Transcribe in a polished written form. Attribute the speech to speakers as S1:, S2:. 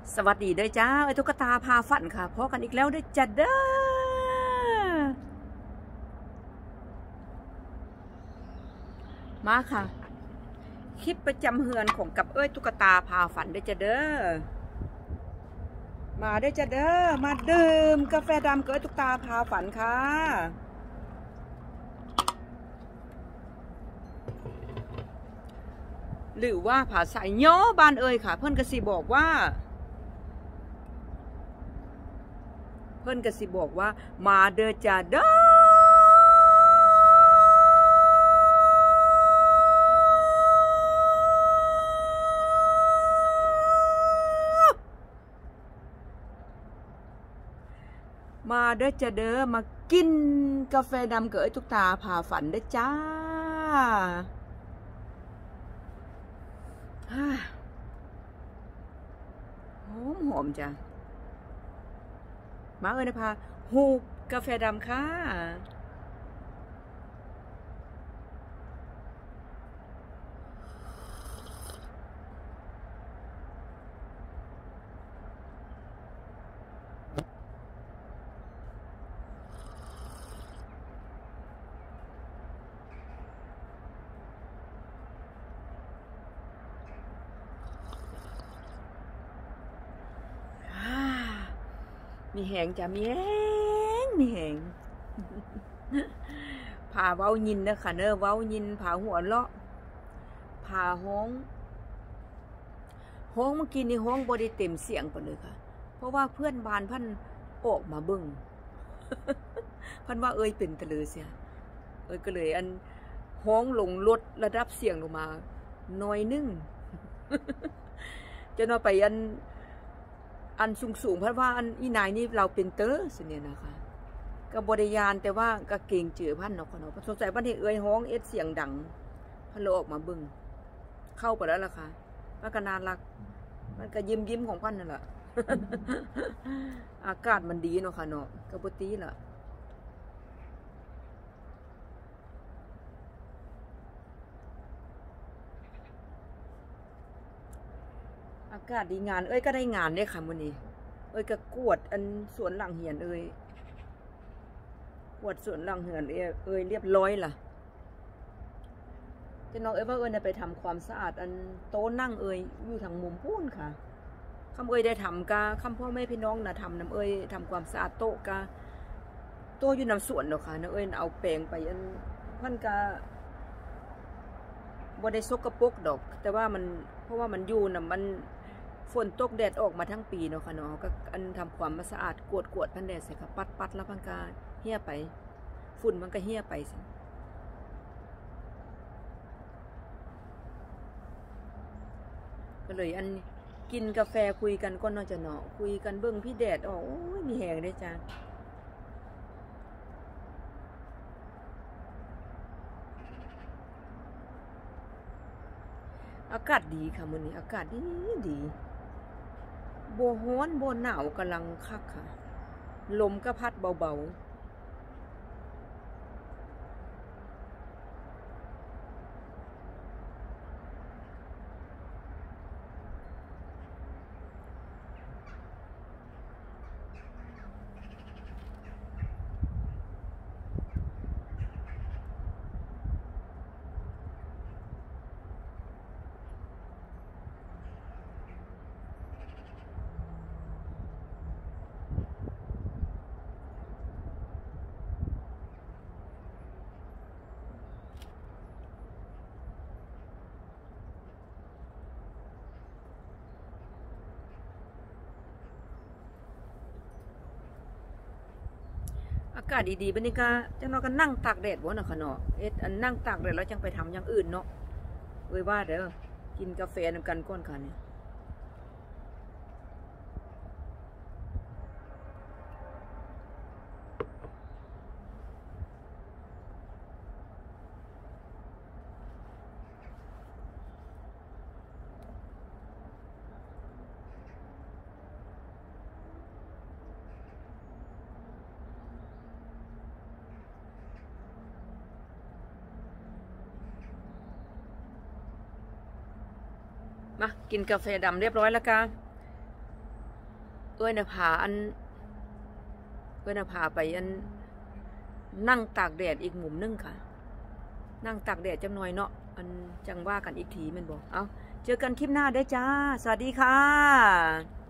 S1: สวัสดีด้วยจ้าไอ้ตุ๊กตาพาฝันค่ะพบกันอีกแล้วด้วยจ้าเด้อมาค่ะคลิปประจำเฮือนของกับตุ๊กตาพาฝันด้วยจ้าเด้อมาด้วยจ้าเด้อมาดื่มกาแฟดำกับตุ๊กตาพาฝันค่ะหรือว่าภาษาย่อบานค่ะเพื่อนกสิบอกว่ามาเด้อจ้าเด้อมาเด้อจ้าเด้อมากินกาแฟดำกับตุ๊กตาพาฝันเด้อจ้าหอมจ้ะมานะพาหูบกาแฟดำค่ะมีแหงจ้ะมีแหงผาเว้ายินนะคะเนอะเว้ายินผาหัวเลาะผาห้องเมื่อกี้นี่ห้องบ่ได้เต็มเสียงไปเลยค่ะเพราะว่าเพื่อนบ้านพันออกมาเบิ่งพันว่าเป็นตะเลยเสียก็เลยอันห้องลงลดระดับเสียงลงมาน้อยนึงจะนอนไปอันสูงเพราะว่าอันอีนายนี่เราเป็นเตอร์สิเนี่ยนะคะก็บริยานแต่ว่าก็เก่งเจือพันเนาะสงสัยพันเหตุห้องเสียงดังพันเราออกมาบึ้งเข้าไปแล้วล่ะค่ะมันก็น่ารักมันก็ยิ้มของพันนั่นแหละอากาศมันดีเนาะค่ะเนาะก็ปกติล่ะอากาศดีงานก็ได้งานได้ค่ะวันนี้ก็กวดอันสวนหลังเหียนกวดสวนหลังเหียนเรียบร้อยล่ะจะน้องว่าไปทำความสะอาดอันโต๊ะนั่งอยู่ทางมุมพูนค่ะคำได้ทำกะคำพ่อแม่พี่น้องนะทำน้ำทำความสะอาดโต๊ะกะโต๊ะอยู่น้ำสวนเนาะค่ะน้องเอาแปรงไปอันมันกะบ่ได้ซกกระปกดอกแต่ว่ามันเพราะว่ามันอยู่น่ะมันฝนตกแดดออกมาทั้งปีเนาะค่ะเนาะก็อันทำความสะอาดกวดพันแดดใส่ค่ะปัดแล้วพันกาเหี้ยไปฝุ่นมันก็เหี้ยไปสิก็เลยอันกินกาแฟคุยกันก็น่าจะเนาะคุยกันเบิ่งพี่แดดออกโอ้ยมีแหงได้จ้าอากาศดีค่ะมื้อนี้อากาศดีบ่ร้อนบ่หนาวกำลังคักค่ะลมก็พัดเบาๆอากาศดีๆบรรยากาศจังเราก็นั่งตากแดดวะเนาะค่ะเนาะอันนั่งตากแดดแล้วจังไปทำอย่างอื่นเนาะว่าเด้อกินกาแฟนำกันก้อนค่ะเนี่ยมากินกาแฟดำเรียบร้อยแล้วค่ะเอ้ยน่ะพาไปนั่งตากแดดอีกมุมนึงค่ะนั่งตากแดดจังหน่อยเนาะจังว่ากันอีกทีแม่นบ่เอาเจอกันคลิปหน้าเด้อจ้าสวัสดีค่ะ